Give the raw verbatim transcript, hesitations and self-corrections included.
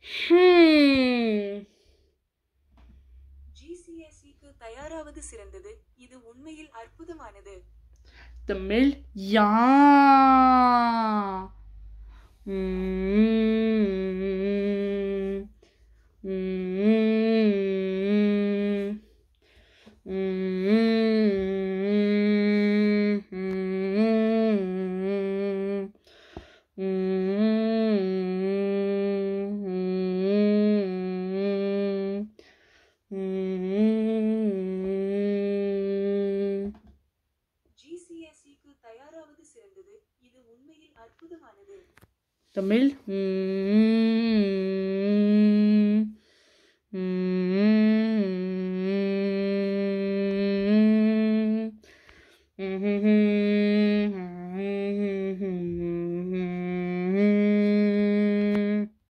ஹம். ஜிசிஎஸ்இக்கு தயாராவது சிறந்தது. இது உண்மையில் அற்புதமானது. தமிழ் யா. உம். உம். ஜிசிஎஸ்இக்கு தயாராவது சிறந்தது. இது உண்மையில் அற்புதமானது. தமிழ்